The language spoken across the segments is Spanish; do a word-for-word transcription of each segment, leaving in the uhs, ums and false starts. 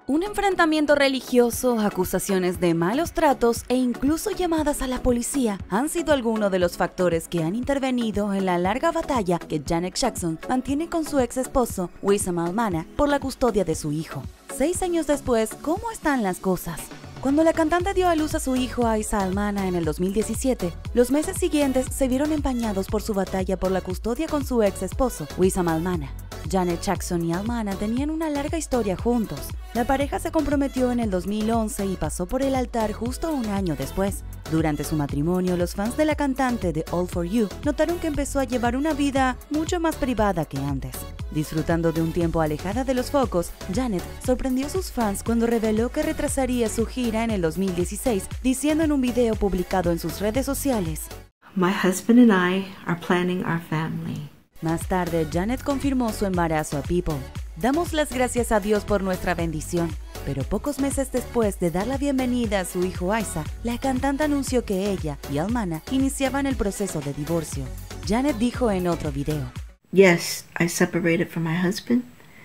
Un enfrentamiento religioso, acusaciones de malos tratos e incluso llamadas a la policía han sido algunos de los factores que han intervenido en la larga batalla que Janet Jackson mantiene con su ex esposo, Wissam Almana, por la custodia de su hijo. Seis años después, ¿cómo están las cosas? Cuando la cantante dio a luz a su hijo Isa Almana en el dos mil diecisiete, los meses siguientes se vieron empañados por su batalla por la custodia con su ex esposo, Wissam Almana. Janet Jackson y Almana tenían una larga historia juntos. La pareja se comprometió en el dos mil once y pasó por el altar justo un año después. Durante su matrimonio, los fans de la cantante de All For You notaron que empezó a llevar una vida mucho más privada que antes. Disfrutando de un tiempo alejada de los focos, Janet sorprendió a sus fans cuando reveló que retrasaría su gira en el dos mil dieciséis, diciendo en un video publicado en sus redes sociales: My husband and I are planning our family. Más tarde, Janet confirmó su embarazo a People. Damos las gracias a Dios por nuestra bendición. Pero pocos meses después de dar la bienvenida a su hijo Isa, la cantante anunció que ella y Almana iniciaban el proceso de divorcio. Janet dijo en otro video: Yes, I separated from my husband.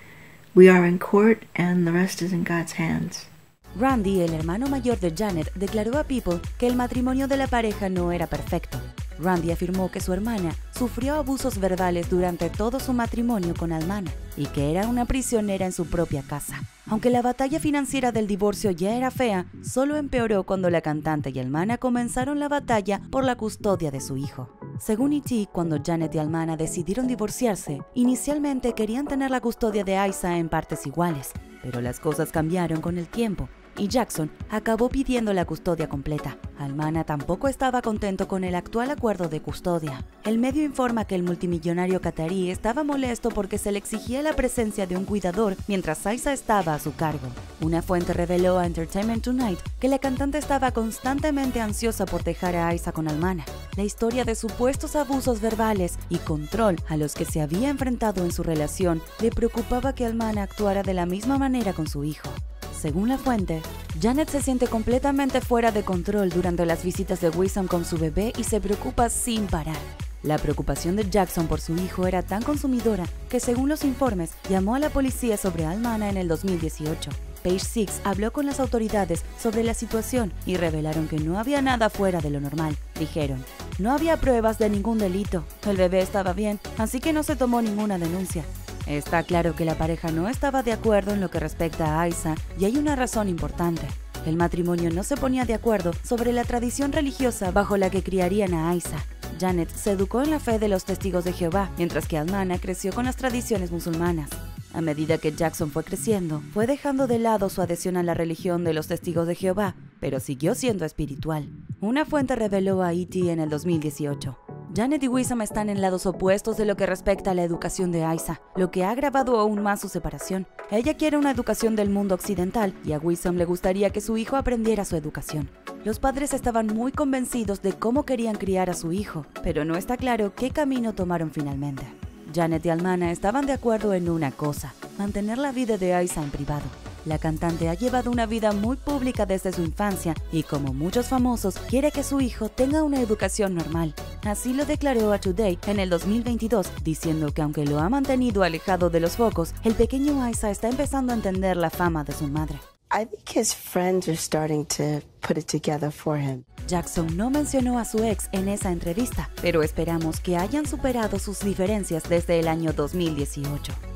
We are in court and the rest is in God's hands. Randy, el hermano mayor de Janet, declaró a People que el matrimonio de la pareja no era perfecto. Randy afirmó que su hermana sufrió abusos verbales durante todo su matrimonio con Almana y que era una prisionera en su propia casa. Aunque la batalla financiera del divorcio ya era fea, solo empeoró cuando la cantante y Almana comenzaron la batalla por la custodia de su hijo. Según E T, cuando Janet y Almana decidieron divorciarse, inicialmente querían tener la custodia de Isa en partes iguales, pero las cosas cambiaron con el tiempo y Jackson acabó pidiendo la custodia completa. Almana tampoco estaba contento con el actual acuerdo de custodia. El medio informa que el multimillonario catarí estaba molesto porque se le exigía la presencia de un cuidador mientras Isa estaba a su cargo. Una fuente reveló a Entertainment Tonight que la cantante estaba constantemente ansiosa por dejar a Isa con Almana. La historia de supuestos abusos verbales y control a los que se había enfrentado en su relación le preocupaba que Almana actuara de la misma manera con su hijo. Según la fuente, Janet se siente completamente fuera de control durante las visitas de Wissam con su bebé y se preocupa sin parar. La preocupación de Jackson por su hijo era tan consumidora que, según los informes, llamó a la policía sobre Almana en el dos mil dieciocho. Page Six habló con las autoridades sobre la situación y revelaron que no había nada fuera de lo normal. Dijeron: no había pruebas de ningún delito, el bebé estaba bien, así que no se tomó ninguna denuncia. Está claro que la pareja no estaba de acuerdo en lo que respecta a Isa y hay una razón importante. El matrimonio no se ponía de acuerdo sobre la tradición religiosa bajo la que criarían a Isa. Janet se educó en la fe de los testigos de Jehová, mientras que Almana creció con las tradiciones musulmanas. A medida que Jackson fue creciendo, fue dejando de lado su adhesión a la religión de los testigos de Jehová, pero siguió siendo espiritual. Una fuente reveló a E T en el dos mil dieciocho. Janet y Wissam están en lados opuestos de lo que respecta a la educación de Isa, lo que ha agravado aún más su separación. Ella quiere una educación del mundo occidental y a Wissam le gustaría que su hijo aprendiera su educación. Los padres estaban muy convencidos de cómo querían criar a su hijo, pero no está claro qué camino tomaron finalmente. Janet y Almana estaban de acuerdo en una cosa: mantener la vida de Isa en privado. La cantante ha llevado una vida muy pública desde su infancia y, como muchos famosos, quiere que su hijo tenga una educación normal. Así lo declaró a Today en el dos mil veintidós, diciendo que aunque lo ha mantenido alejado de los focos, el pequeño Isa está empezando a entender la fama de su madre. I think his friends are starting to put it together for him. Jackson no mencionó a su ex en esa entrevista, pero esperamos que hayan superado sus diferencias desde el año dos mil dieciocho.